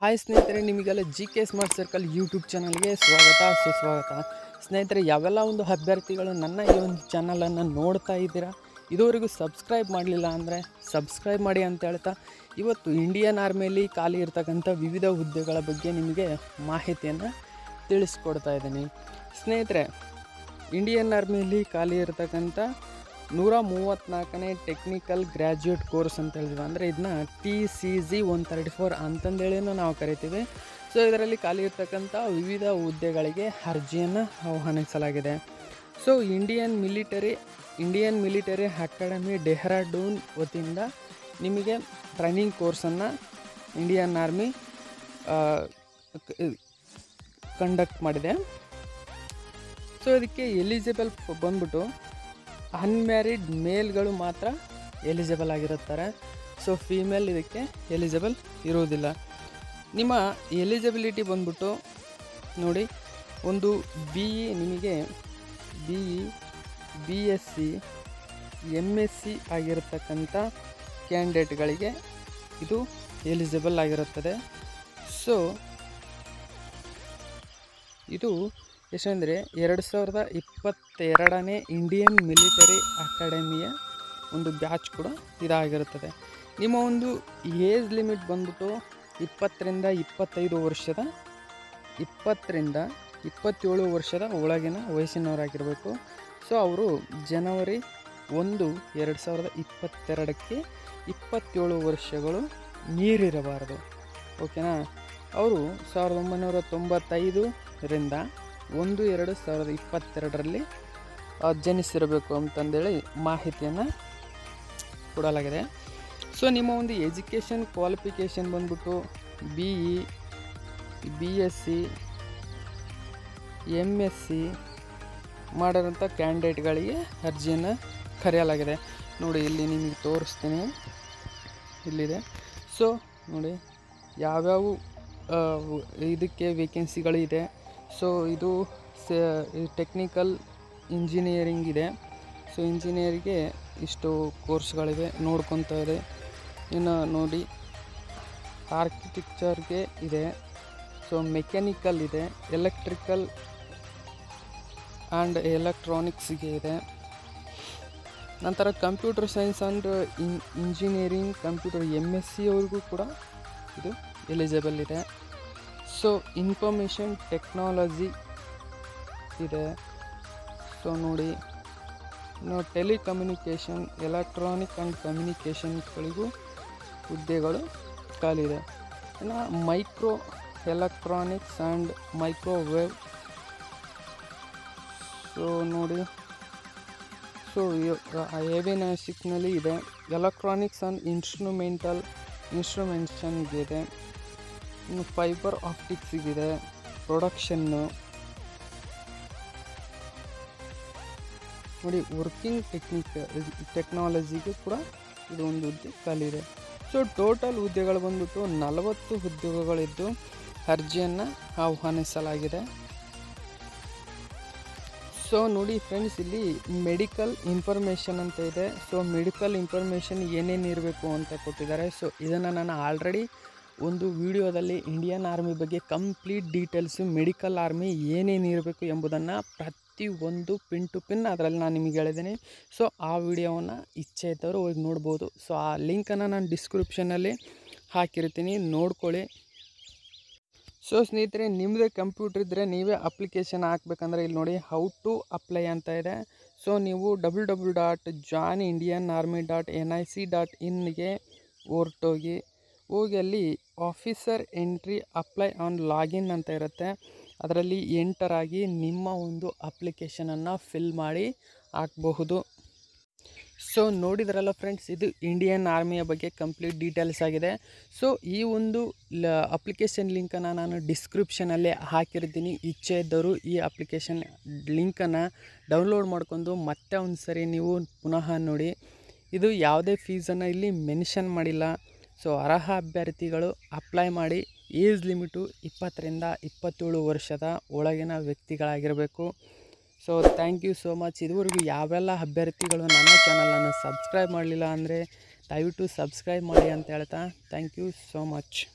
Hi ಸ್ನೇಹಿತರೆ, ನಿಮಗೆಲ್ಲ GK smart circle YouTube ಚಾನಲ್ಗೆ ಸ್ವಾಗತ ಸುಸ್ವಾಗತ. ಸ್ನೇಹಿತರೆ, ಯಾವೆಲ್ಲ ಒಂದು ಅಭ್ಯರ್ಥಿಗಳು ನನ್ನ ಈ ಒಂದು ಚಾನಲನ್ನು ನೋಡ್ತಾ ಇದ್ದೀರಾ, ಇದುವರೆಗೂ ಸಬ್ಸ್ಕ್ರೈಬ್ ಮಾಡಲಿಲ್ಲ ಅಂದರೆ ಸಬ್ಸ್ಕ್ರೈಬ್ ಮಾಡಿ ಅಂತ ಹೇಳ್ತಾ ಇವತ್ತು ಇಂಡಿಯನ್ ಆರ್ಮಿಯಲ್ಲಿ ಖಾಲಿ ಇರ್ತಕ್ಕಂಥ ವಿವಿಧ ಹುದ್ದೆಗಳ ಬಗ್ಗೆ ನಿಮಗೆ ಮಾಹಿತಿಯನ್ನು ತಿಳಿಸ್ಕೊಡ್ತಾ ಇದ್ದೀನಿ. ಸ್ನೇಹಿತರೆ, ಇಂಡಿಯನ್ ಆರ್ಮಿಯಲ್ಲಿ ಖಾಲಿ ಇರ್ತಕ್ಕಂಥ 134ನೇ ಟೆಕ್ನಿಕಲ್ ಗ್ರ್ಯಾಜುಯೇಟ್ ಕೋರ್ಸ್ ಅಂತ ಹೇಳಿದ್ವಿ. ಅಂದರೆ ಇದನ್ನ TCG 134 ಅಂತಂದೇಳಿನೂ ನಾವು ಕರಿತೀವಿ. ಸೊ ಇದರಲ್ಲಿ ಖಾಲಿ ಇರ್ತಕ್ಕಂಥ ವಿವಿಧ ಹುದ್ದೆಗಳಿಗೆ ಅರ್ಜಿಯನ್ನು ಆಹ್ವಾನಿಸಲಾಗಿದೆ. So Indian Military Academy Dehradun ವತಿಯಿಂದ ನಿಮಗೆ ಟ್ರೈನಿಂಗ್ ಕೋರ್ಸನ್ನು ಇಂಡಿಯನ್ ಆರ್ಮಿ ಕಂಡಕ್ಟ್ ಮಾಡಿದೆ. ಸೊ ಇದಕ್ಕೆ ಎಲಿಜಿಬಲ್ ಬಂದ್ಬಿಟ್ಟು ಅನ್ಮ್ಯಾರಿಡ್ ಮೇಲ್ಗಳು ಮಾತ್ರ ಎಲಿಜಿಬಲ್ ಆಗಿರುತ್ತಾರೆ. ಸೊ ಫೀಮೇಲ್ ಇದಕ್ಕೆ ಎಲಿಜಿಬಲ್ ಇರುವುದಿಲ್ಲ. ನಿಮ್ಮ ಎಲಿಜಿಬಿಲಿಟಿ ಬಂದ್ಬಿಟ್ಟು ನೋಡಿ, ಒಂದು ನಿಮಗೆ BE BSc MSc ಆಗಿರತಕ್ಕಂಥ ಕ್ಯಾಂಡಿಡೇಟ್ಗಳಿಗೆ ಇದು ಎಲಿಜಿಬಲ್ ಆಗಿರುತ್ತದೆ. ಸೊ ಇದು ಎಷ್ಟಂದರೆ 2022ನೇ ಇಂಡಿಯನ್ ಮಿಲಿಟರಿ ಅಕಾಡೆಮಿಯ ಒಂದು ಬ್ಯಾಚ್ ಕೂಡ ಇದಾಗಿರುತ್ತದೆ. ನಿಮ್ಮ ಒಂದು ಏಜ್ ಲಿಮಿಟ್ ಬಂದ್ಬಿಟ್ಟು 20ರಿಂದ 25 ವರ್ಷದ 20ರಿಂದ 27 ವರ್ಷದ ಒಳಗಿನ ವಯಸ್ಸಿನವರಾಗಿರಬೇಕು. ಸೊ ಅವರು ಜನವರಿ 1, 2022ಕ್ಕೆ 27 ವರ್ಷಗಳು ಮೀರಿರಬಾರದು. ಓಕೆನಾ. ಅವರು 1995ರಿಂದ 1/2/2022ರಲ್ಲಿ ಜನಿಸಿರಬೇಕು ಅಂತಂದೇಳಿ ಮಾಹಿತಿಯನ್ನು ಕೊಡಲಾಗಿದೆ. ಸೊ ನಿಮ್ಮ ಒಂದು ಎಜುಕೇಷನ್ ಕ್ವಾಲಿಫಿಕೇಷನ್ ಬಂದ್ಬಿಟ್ಟು BE BSc MSc ಮಾಡಿರೋಂಥ ಕ್ಯಾಂಡಿಡೇಟ್ಗಳಿಗೆ ಅರ್ಜಿಯನ್ನು ಕರೆಯಲಾಗಿದೆ. ನೋಡಿ, ಇಲ್ಲಿ ನಿಮಗೆ ತೋರಿಸ್ತೀನಿ, ಇಲ್ಲಿದೆ. ಸೊ ನೋಡಿ ಯಾವ್ಯಾವ ಇದಕ್ಕೆ ವೇಕೆನ್ಸಿಗಳು ಇದೆ. ಸೊ ಇದು ಟೆಕ್ನಿಕಲ್ ಇಂಜಿನಿಯರಿಂಗ್ ಇದೆ. ಸೊ ಇಂಜಿನಿಯರಿಗೆ ಇಷ್ಟು ಕೋರ್ಸ್ಗಳಿವೆ ನೋಡ್ಕೊತಾ ಇದೆ. ಇನ್ನು ನೋಡಿ, ಆರ್ಕಿಟೆಕ್ಚರ್ಗೆ ಇದೆ. ಸೊ ಮೆಕ್ಯಾನಿಕಲ್ ಇದೆ, ಎಲೆಕ್ಟ್ರಿಕಲ್ ಆ್ಯಂಡ್ ಎಲೆಕ್ಟ್ರಾನಿಕ್ಸ್ಗೆ ಇದೆ. ನಂತರ computer science and engineering computer MSc ಅವ್ರಿಗೂ ಕೂಡ ಇದು ಎಲಿಜಿಬಲ್ ಇದೆ. ಸೊ ಇನ್ಫಾರ್ಮೇಷನ್ ಟೆಕ್ನಾಲಜಿ ಇದೆ. ಸೊ ನೋಡಿ, ಟೆಲಿಕಮ್ಯುನಿಕೇಷನ್ ಎಲೆಕ್ಟ್ರಾನಿಕ್ ಆ್ಯಂಡ್ ಕಮ್ಯುನಿಕೇಷನ್ಗಳಿಗೂ ಹುದ್ದೆಗಳು ಖಾಲಿ ಇದೆ. ಇನ್ನು micro electronics and microwave. So ನೋಡಿ, ಸೊ ಏವಿಯಾನಿಕ್ಸ್ನಲ್ಲಿ ಇದೆ. ಎಲೆಕ್ಟ್ರಾನಿಕ್ಸ್ ಆ್ಯಂಡ್ ಇನ್ಸ್ಟ್ರುಮೆಂಟೇಷನ್ಗೆ ಇದೆ. ಇನ್ನು ಫೈಬರ್ ಆಪ್ಟಿಕ್ಸಿಗಿದೆ, ಪ್ರೊಡಕ್ಷನ್ನು ನೋಡಿ, ವರ್ಕಿಂಗ್ ಟೆಕ್ನಾಲಜಿಗೆ ಕೂಡ ಇದು ಒಂದು ಹುದ್ದೆ ಖಾಲಿ ಇದೆ. ಸೊ ಟೋಟಲ್ ಹುದ್ದೆಗಳು ಬಂದ್ಬಿಟ್ಟು 40 ಹುದ್ದೆಗಳಿದ್ದು ಅರ್ಜಿಯನ್ನು ಆಹ್ವಾನಿಸಲಾಗಿದೆ. ಸೊ ನೋಡಿ ಫ್ರೆಂಡ್ಸ್, ಇಲ್ಲಿ ಮೆಡಿಕಲ್ ಇನ್ಫಾರ್ಮೇಷನ್ ಅಂತ ಇದೆ. ಸೊ ಮೆಡಿಕಲ್ ಇನ್ಫಾರ್ಮೇಷನ್ ಏನೇನು ಇರಬೇಕು ಅಂತ ಕೊಟ್ಟಿದ್ದಾರೆ. ಸೊ ಇದನ್ನು ನಾನು ಆಲ್ರೆಡಿ ಒಂದು ವಿಡಿಯೋದಲ್ಲಿ ಇಂಡಿಯನ್ ಆರ್ಮಿ ಬಗ್ಗೆ ಕಂಪ್ಲೀಟ್ ಡೀಟೇಲ್ಸು, ಮೆಡಿಕಲ್ ಆರ್ಮಿ ಏನೇನು ಇರಬೇಕು ಎಂಬುದನ್ನು ಪ್ರತಿಯೊಂದು ಪಿನ್ ಟು ಪಿನ್ ಅದರಲ್ಲಿ ನಾನು ನಿಮಗೆ ಹೇಳಿದ್ದೀನಿ. ಸೊ ಆ ವಿಡಿಯೋವನ್ನು ಇಚ್ಛೆ ಇದ್ದವರು ಹೋಗಿ ನೋಡ್ಬೋದು. ಸೊ ಆ ಲಿಂಕನ್ನು ನಾನು ಡಿಸ್ಕ್ರಿಪ್ಷನಲ್ಲಿ ಹಾಕಿರ್ತೀನಿ, ನೋಡ್ಕೊಳ್ಳಿ. ಸೊ ಸ್ನೇಹಿತರೆ, ನಿಮ್ಮದೇ ಕಂಪ್ಯೂಟರ್ ಇದ್ದರೆ ನೀವೇ ಅಪ್ಲಿಕೇಶನ್ ಹಾಕಬೇಕಂದ್ರೆ ಇಲ್ಲಿ ನೋಡಿ, ಹೌ ಟು ಅಪ್ಲೈ ಅಂತ ಇದೆ. ಸೊ ನೀವು www.joinindianarmy.nic.inಗೆ ಹೊರಟೋಗಿ ಅಲ್ಲಿ officer entry apply on login ಅಂತ ಇರುತ್ತೆ. ಅದರಲ್ಲಿ ಎಂಟರಾಗಿ ನಿಮ್ಮ ಒಂದು ಅಪ್ಲಿಕೇಶನನ್ನು ಫಿಲ್ ಮಾಡಿ ಹಾಕಬಹುದು. ಸೊ ನೋಡಿದ್ರಲ್ಲ ಫ್ರೆಂಡ್ಸ್, ಇದು ಇಂಡಿಯನ್ ಆರ್ಮಿಯ ಬಗ್ಗೆ ಕಂಪ್ಲೀಟ್ ಡೀಟೇಲ್ಸ್ ಆಗಿದೆ. ಸೊ ಈ ಒಂದು ಅಪ್ಲಿಕೇಶನ್ ಲಿಂಕನ್ನು ನಾನು ಡಿಸ್ಕ್ರಿಪ್ಷನಲ್ಲೇ ಹಾಕಿರ್ತೀನಿ. ಇಚ್ಛೆ ಇದ್ದವರು ಈ ಅಪ್ಲಿಕೇಶನ್ ಲಿಂಕನ್ನು ಡೌನ್ಲೋಡ್ ಮಾಡ್ಕೊಂಡು ಮತ್ತೆ ಒಂದು ಸರಿ ನೀವು ಪುನಃ ನೋಡಿ. ಇದು ಯಾವುದೇ ಫೀಸನ್ನು ಇಲ್ಲಿ ಮೆನ್ಷನ್ ಮಾಡಿಲ್ಲ. ಸೊ ಅರ್ಹ ಅಭ್ಯರ್ಥಿಗಳು ಅಪ್ಲೈ ಮಾಡಿ. ಏಜ್ ಲಿಮಿಟು 20ರಿಂದ 27 ವರ್ಷದ ಒಳಗಿನ ವ್ಯಕ್ತಿಗಳಾಗಿರಬೇಕು. So thank you so much. ಇದುವರೆಗೂ ಯಾವೆಲ್ಲ ಅಭ್ಯರ್ಥಿಗಳು ನನ್ನ ಚಾನಲನ್ನು ಸಬ್ಸ್ಕ್ರೈಬ್ ಮಾಡಲಿಲ್ಲ ಅಂದರೆ ದಯವಿಟ್ಟು ಸಬ್ಸ್ಕ್ರೈಬ್ ಮಾಡಿ ಅಂತ ಹೇಳ್ತಾ ಥ್ಯಾಂಕ್ ಯು ಸೋ ಮಚ್.